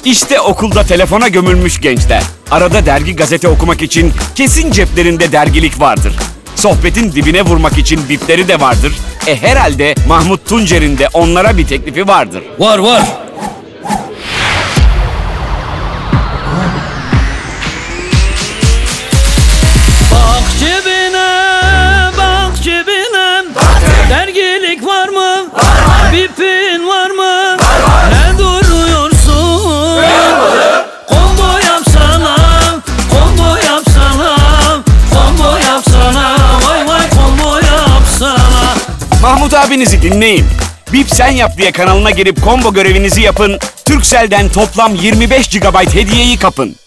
İşte okulda telefona gömülmüş gençler. Arada dergi gazete okumak için kesin ceplerinde dergilik vardır. Sohbetin dibine vurmak için bipleri de vardır. Herhalde Mahmut Tuncer'in de onlara bir teklifi vardır. Var var. Bak cebine, dergilik var mı? Bipin var mı? Ne duruyorsun? Combo yapsana, vay vay combo yapsana. Mahmut abinizi dinleyin. Bip Sen Yap diye kanalına girip combo görevinizi yapın. Turkcell'den toplam 25 GB hediyeyi kapın.